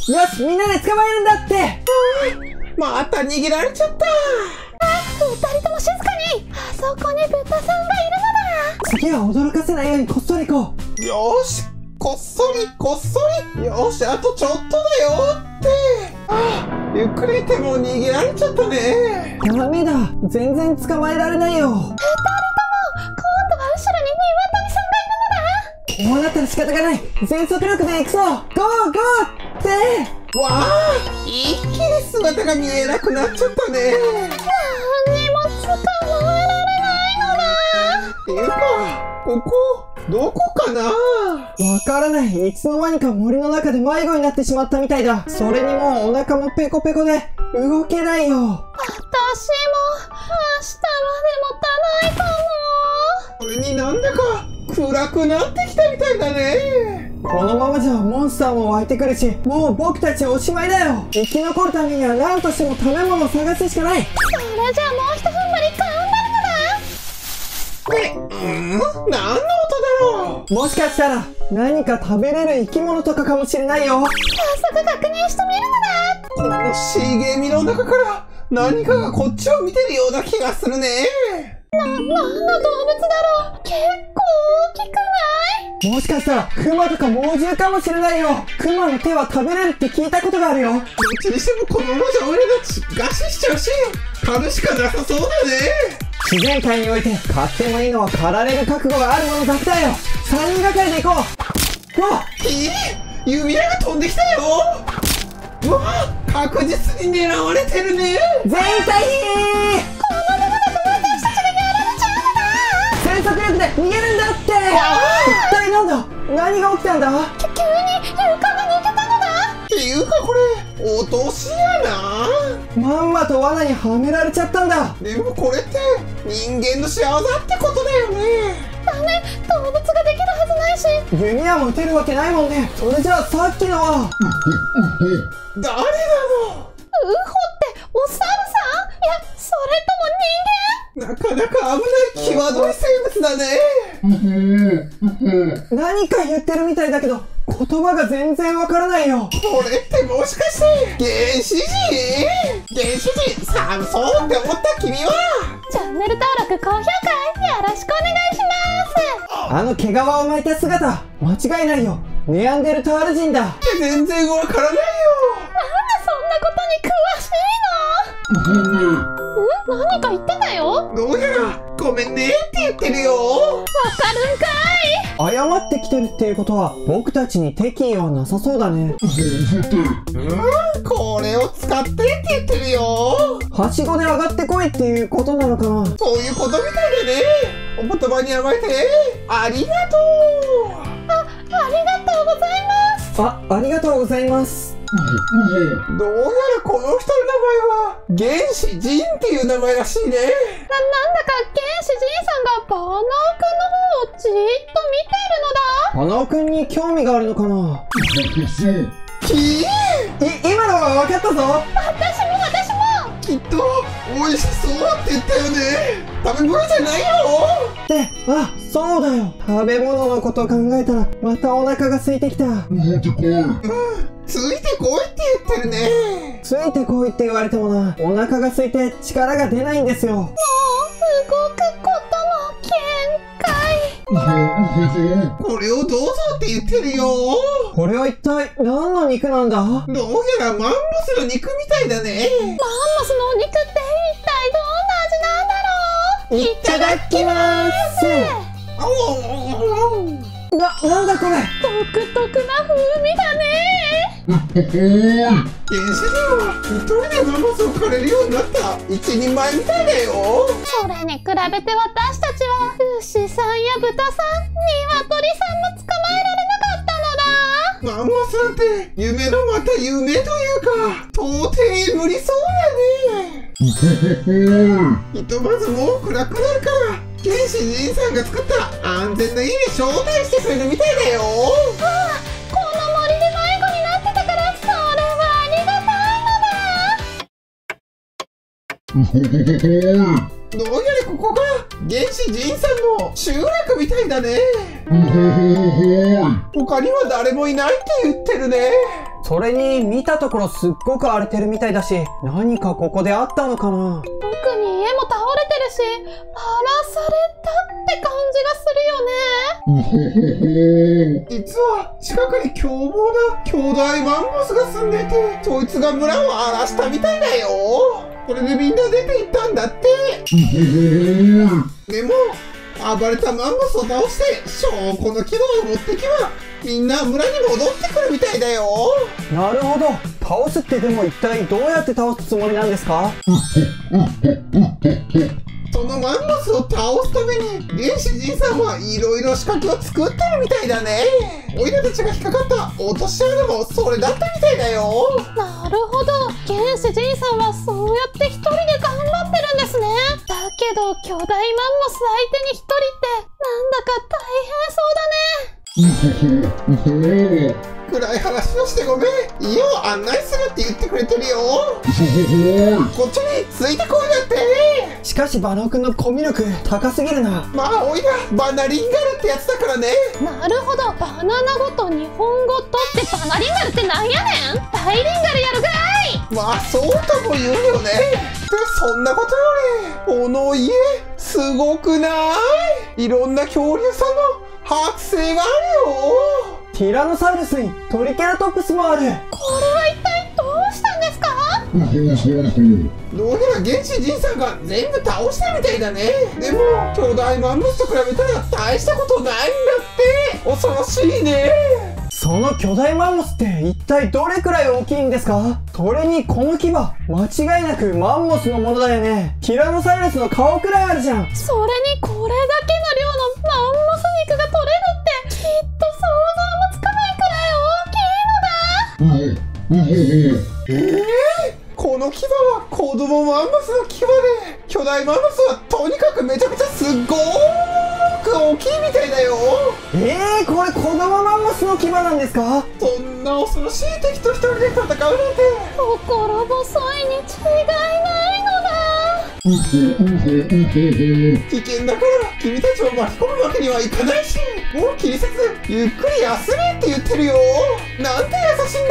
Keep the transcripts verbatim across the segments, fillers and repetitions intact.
よし、みんなで捕まえるんだって。 また逃げられちゃった。 二人とも静かに。あそこに豚さんがいるのだ。 次は驚かせないようにこっそり行こう。よし、こっそりこっそり。よし、あとちょっとだよって。あ、ゆっくり行っても逃げられちゃったね。 ダメだ、全然捕まえられないよ。 二人とも、今度は後ろにニワトリさんがいるのだ。 こうなったら仕方がない。全速力で行くぞ。ゴーゴーって。 わあ、一気に姿が見えなくなっちゃったね。 何にも捕まえられないのだ。 っていうか、ここどこかな。 わからない。いつの間にか森の中で迷子になってしまったみたいだ。それにもうお腹もペコペコで動けないよ。 私も明日まで持たないかも。 それになんだか暗くなってきたみたいだね。 このままじゃモンスターも湧いてくるし、もう僕たちおしまいだよ。生き残るためには何としても食べ物を探すしかない。 それじゃあもうひと踏ん張り頑張るのだ。 え、うん、何の音だろう。もしかしたら何か食べれる生き物とかかもしれないよ。 早速確認してみるのだ。 この茂みの中から何かがこっちを見てるような気がするね。 な、何の動物だろう。結構大きくない？ もしかしたらクマとか猛獣かもしれないよ。クマの手は食べれるって聞いたことがあるよ。 どっちにしてもこのままじゃ俺たち餓死しちゃうし、狩るしかなさそうだね。 自然界において買ってもいいのは狩られる覚悟があるものだけだよ。さんにんがかりで行こう。わっ、 えー、弓矢が飛んできたよ。うわ、確実に狙われてるね。 全員退避。 このままだと私たちがやられちゃうのだ。 全速力で逃げるんだって。一体なんだ、何が起きたんだ。 き急に床が抜けたのだ。 っていうかこれ落とし穴。 まんまと罠にはめられちゃったんだ。 でもこれって人間の仕業ってことだよね。 ダメ、動物ができるはずないし。 弓矢も撃てるわけないもんね。それじゃあさっきのは誰なの。 ウホってお猿さん？いや、それとも人間？ なかなか危ない際どい生物だね。 何か言ってるみたいだけど言葉が全然わからないよ。 これってもしかして原始人？原始人寒そうって思った君はチャンネル登録高評価よろしくお願いします。 あの毛皮を巻いた姿、間違いないよ。ネアンデルタール人だ。 全然わからないよ。 なんでそんなことに詳しいの？ん？何か言ってたよ。 どうやらごめんねって言ってるよ。 わかるんかい。 謝ってきてるっていうことは僕たちに敵意はなさそうだね。 うん、これを使ってって言ってるよ。 はしごで上がってこいっていうことなのかな。 そういうことみたいでね。お言葉に甘えてありがとう。 あ、ありがとうございます。 あ、ありがとうございます。 どうやらこの人の名前は原始人っていう名前らしいね。な、なんだか原始人さんがバナー君の方をじーっと見ているのだ。 バナー君に興味があるのかな。 きー、 い、今のは分かったぞ。 私も私も。 きっと美味しそうって言ったよね。食べ物じゃないよって、あ、そうだよ。食べ物のことを考えたらまたお腹が空いてきた。うん、 ついてこいって言ってるね。 ついてこいって言われてもな、お腹が空いて力が出ないんですよ。もう動くことも限界。 これをどうぞって言ってるよ。 これは一体何の肉なんだ。 どうやらマンモスの肉みたいだね。 マンモスのお肉って一体どんな味なんだろう。 いただきまーす。な、なんだこれ。 独特な風味だね。 原始人は一人でマンモスを狩れるようになった一人前みたいだよ。 それに比べて私たちは牛さんや豚さん、ニワトリさんも捕まえられなかったのだ。 マンモスなんて夢のまた夢というか到底無理そうだね。ひとまずもう暗くなるから原始人さんが作った安全な家に招待してくれるみたいだよ。 ああ、この森で迷子になってたからそれはありがたいのだ。 どうやらここが原始人さんの集落みたいだね。他には誰もいないって言ってるね。 それに見たところすっごく荒れてるみたいだし、何かここであったのかな。 特に家も倒れてるし、荒らされたって感じがするよね。 実は近くに凶暴な兄弟マンモスが住んでて、そいつが村を荒らしたみたいだよ。これでみんな出て行ったんだって。でも暴れたマンモスを倒して証拠の牙を持ってけば、みんな村に戻ってくるみたいだよ。 なるほど。倒すってでも一体どうやって倒すつもりなんですか？ そのマンモスを倒すために原始人さんはいろいろ仕掛けを作ってるみたいだね。オイラたちが引っかかった落とし穴もそれだったみたいだよ。 なるほど、原始人さんはそうやって一人で頑張ってるんですね。だけど巨大マンモス相手に一人ってなんだか大変そうだね。 暗い話をしてごめん。家を案内するって言ってくれてるよ。こっちについてこいだって。 しかしバナオくんのコミュ力高すぎるな。 まあおいらバナリンガルってやつだからね。 なるほど、バナナ語と日本語とってバナリンガルってなんやねん。バイリンガルやるぐらい。 まあそうとも言うよね。でそんなことよりこの家すごくない？いろんな恐竜さんの剥製があるよ。 ティラノサウルスにトリケラトップスもある。 これは一体どうしたんですか？ どうやら原始人さんが全部倒したみたいだね。でも巨大マンモスと比べたら大したことないんだって。恐ろしいね。 その巨大マンモスって一体どれくらい大きいんですか？それにこの牙間違いなくマンモスのものだよね。ティラノサウルスの顔くらいあるじゃん。 それにこれだけの量のマンモス肉が取れるってきっと想像もつかないくらい大きいのだ。 えー、この牙は子供マンモスの牙で、巨大マンモスはとにかくめちゃくちゃすっごーく大きいみたいだよ。 えー、これ子供マンモスの牙なんですか？ そんな恐ろしい敵と一人で戦うなんて心細いに違いないのだ。 危険だから君たちを巻き込むわけにはいかないし、もう気にせずゆっくり休めって言ってるよ。なんて優しいんだ。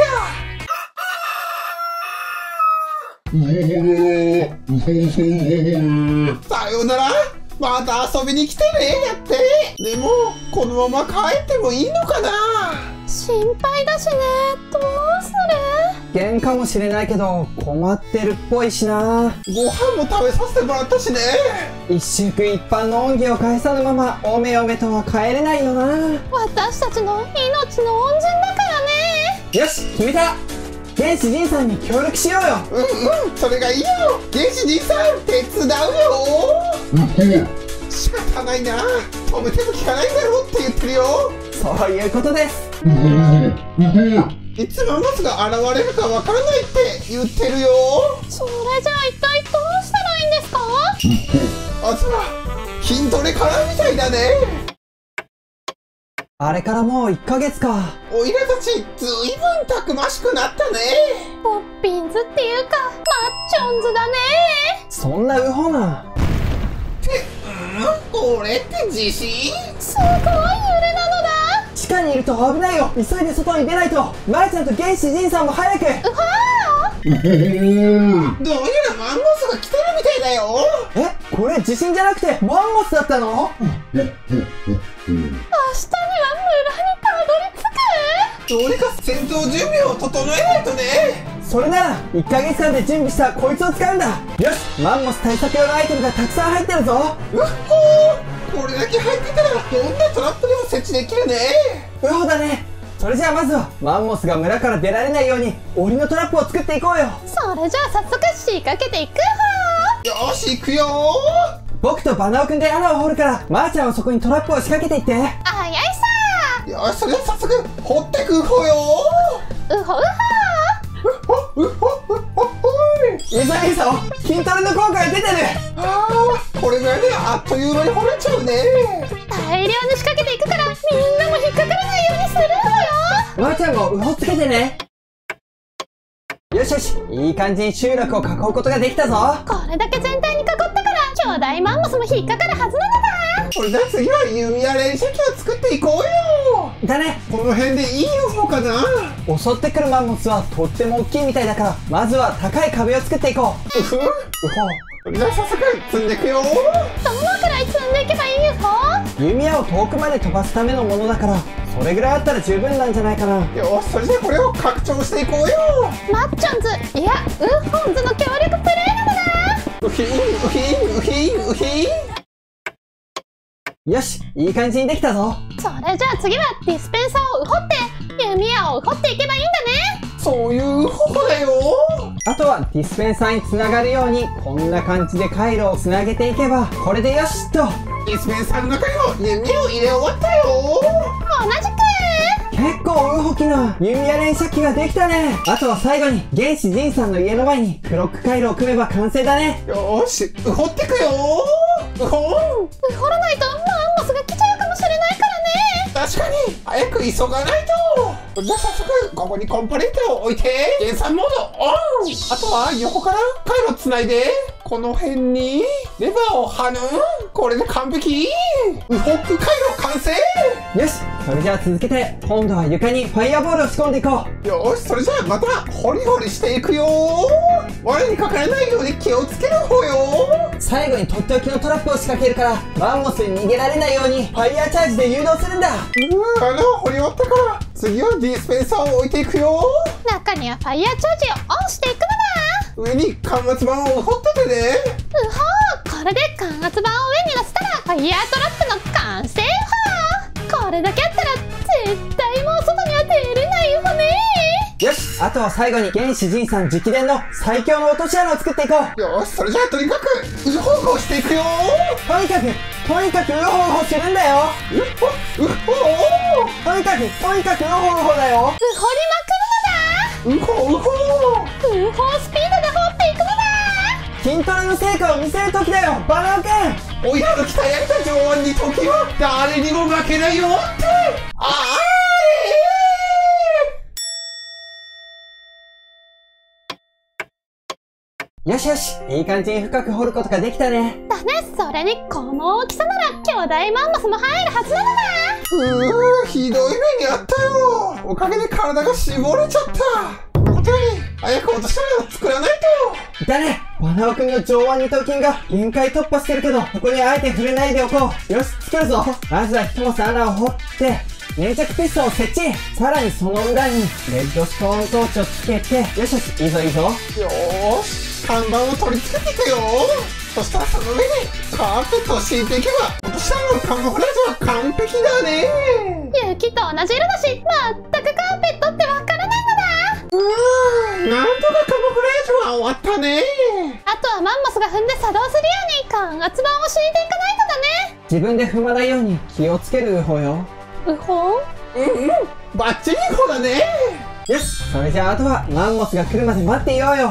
さようなら、また遊びに来てねやって。でもこのまま帰ってもいいのかな？ 心配だしね。どうする？ 危険かもしれないけど困ってるっぽいしな。 ご飯も食べさせてもらったしね。 一食一飯の恩義を返さぬままおめおめとは帰れないよな。 私たちの命の恩人だからね。 よし決めた。原始人さんに協力しようよ。 うんうん、それがいいよ。原始人さん手伝うよ。仕方ないな、止めても効かないんだろうって言ってるよ。 そういうことです。 いつマンモスが現れるかわからないって言ってるよ。 それじゃあ一体どうしたらいいんですか？ まずは筋トレからみたいだね。 あれからもういっかげつか。 おいらたちずいぶんたくましくなったね。 ポッピンズっていうかマッチョンズだね。 そんなウホなってうん俺って自信すごい揺れなのだ。 地下にいると危ないよ。急いで外に出ないと。マーちゃんと原始人さんも早く。 うわどうやらマンモスが来てるみたいだよ。 え、これ地震じゃなくてマンモスだったの？ 明日には村にたどり着く？ どうにか戦闘準備を整えないとね。 それならいっかげつかんで準備したこいつを使うんだ。よし、マンモス対策用のアイテムがたくさん入ってるぞ。 うっほー、これだけ入ってたらどんなトラップでも設置できるね。 うほだね。それじゃあまずはマンモスが村から出られないように檻のトラップを作っていこうよ。 それじゃあ早速仕掛けていくわ。 よし行くよー。 僕とバナオくんで穴を掘るからマーちゃんはそこにトラップを仕掛けていって。 あやいさよし、それでは早速掘ってくほよー。うほうほー。うほうほうほほウザギさん、筋トレの効果が出てる。 あー、これぐらいであっという間に掘れちゃうね。 大量に仕掛けていくからみんなも引っかからないようにするわよ。 マーちゃんもウホつけてね。よしよし、いい感じに集落を囲うことができたぞ。 これだけ全体に囲ったから巨大マンモスも引っかかるはずなのだ。 これじゃあ次は弓や連射機を作っていこうよ。 だね。 この辺でいい ユーフォー かな。 襲ってくるマンモスはとっても大きいみたいだから、まずは高い壁を作っていこう。 うふうほじゃあ早速積んでいくよ。 どのくらい積んでいけばいい ユーフォー？ 弓矢を遠くまで飛ばすためのものだから、それぐらいあったら十分なんじゃないかな。 よし、それじゃあこれを拡張していこうよ。 マッチョンズ、いやウッホンズの協力プレイなのだ。 うひんうひんうひんうひん。 よし、いい感じにできたぞ。 それじゃあ次はディスペンサーをウホって弓矢をウホっていけばいいんだね。 そういう方法だよ。 あとはディスペンサーにつながるようにこんな感じで回路をつなげていけばこれでよしっと。 ディスペンサーの中にも弓を入れ終わったよ。 同じく結構ウホキな弓矢連射機ができたね。あとは最後に原始人さんの家の前にクロック回路を組めば完成だね。 よーし、うほってくよ。うほん。 ウホらないとマンモスが来ちゃうかもしれないからね。 確かに早く急がないと。じゃあ早速ここにコンポネントを置いて原産モードオン。あとは横から回路つないでこの辺にレバーを貼る。これで完璧。ウホック回路完成。 よし、それじゃあ続けて今度は床にファイアボールを仕込んでいこう。 よし、それじゃあまたホリホリしていくよ。我にかからないように気をつける方よ。 最後にとっておきのトラップを仕掛けるからマンモスに逃げられないようにファイヤーチャージで誘導するんだ。 うーん、穴を掘り終わったから次はディスペンサーを置いていくよ。 中にはファイヤーチャージをオンしていくのだ。 上に間圧板を掘っててね。 うほー、これで間圧板を上に乗せたらファイヤートラップの完成。うほー、これだけあったら絶対もう外には出れないよね。 よし、あとは最後に原始人さん直伝の最強の落とし穴を作っていこう。 よし、それじゃあとにかくウホウホしていくよ。 とにかくとにかくウホウホするんだよ。 ウホウホとにかくとにかくウホウホだよ。 う掘りまくるのだ。 ウホウホウホスピードで掘っていくのだ。 筋トレの成果を見せる時だよ、バナナ君。 おいらの鍛え上げた上腕に時は誰にも負けないよって。ああよしよし、いい感じに深く掘ることができたね。 だね、それにこの大きさなら兄弟マンモスも入るはずなのだ。 うー、ひどい目にあったよ。おかげで体が絞れちゃった。このことより早く落とし穴を作らないと。 だね、バナナ君の上腕二頭筋が限界突破してるけどここにあえて触れないでおこう。よし、作るぞ。まずはひとまず穴を掘って粘着ピストンを設置。さらにその裏にレッドストーントーチをつけて、よしよし、いいぞいいぞ。 よーし、看板を取り付けていくよ。そしたらその上にカーペットを敷いていけば落とし穴のカモフラージュは完璧だね。 雪と同じ色だし全くカーペットってわからないのだ。 うーん、なんとかカモフラージュは終わったね。 あとはマンモスが踏んで作動するように間圧板を敷いていかないとだね。 自分で踏まないように気をつけるウホよ。 うほん。 うんうん、バッチリほだね。 よし、それじゃああとはマンモスが来るまで待っていようよ。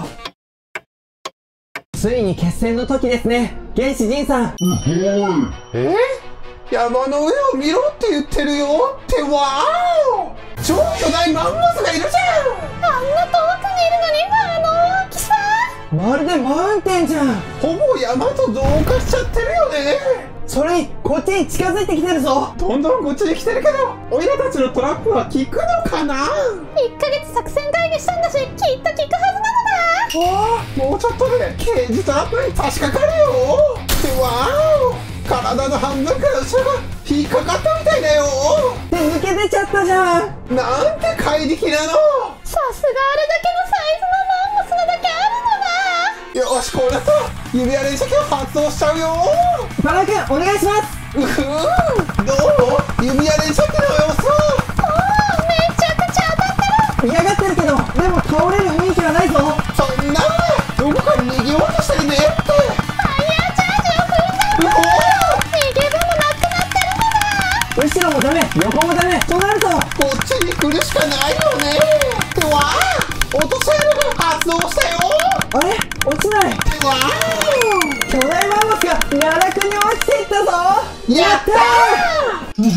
ついに決戦の時ですね、原始人さん。 え山の上を見ろって言ってるよって。わーお、超巨大マンモスがいるじゃん。 あんな遠くにいるのにあの大きさ。 まるでマウンテンじゃん。 ほぼ山と同化しちゃってるよね。 それにこっちに近づいてきてるぞ。 どんどんこっちに来てるけどオイラたちのトラップは効くのかな。 いっかげつ作戦会議したんだしきっと効くはずなのだ。 わあ、もうちょっとでケージトラップに差し掛かるよ。ってわーお、体の半分から後ろが引っかかったみたいだよ。 で抜け出ちゃったじゃん。 なんて怪力なの。 さすがあれだけのサイズのマンモスなだけあるのだ。 よし、こうなったら指輪連射機を発動しちゃうよ。 バナナ君お願いします。 うふー、どう指輪連射機の様子。 おお、めちゃくちゃ当たってる。 嫌がってるけどでも倒れる雰囲気はないぞ。 そんなどこかに逃げようとしてるねって。 ファイヤーチャージを踏んだんだ。逃げ場もなくなってるのだ。 後ろもダメ、横もダメとなるとこっちに来るしかないよね。ってわー、落とし穴が発動したよ。 あれ落ちない。 ってわー、 巨大マンモスが奈落に落ちていったぞ。 やったー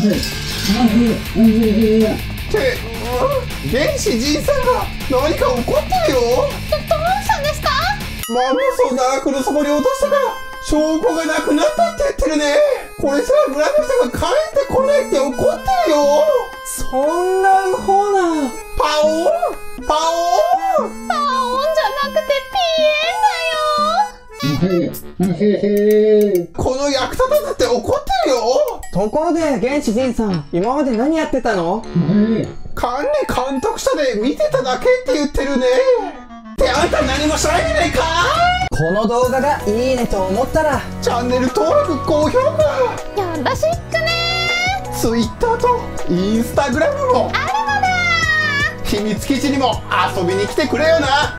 って、うん、原始人さんが何か起こってるよ。 どうしたんですか。 マンモスを奈落の底に落としたから証拠がなくなったって言ってるね。これじゃあ村の人が帰ってこないって怒ってるよ。 そんな不法な。 パオーンパオーンパオンじゃなくてピエンだよ。 この役立たずって怒ってるよ。 ところで原始人さん、今まで何やってたの？ 管理監督者で見てただけって言ってるね。ってあんた何もしないじゃないか。 この動画がいいねと思ったらチャンネル登録高評価、 よろしくね。 ツイッターとインスタグラムもあるのだ。 秘密基地にも遊びに来てくれよな。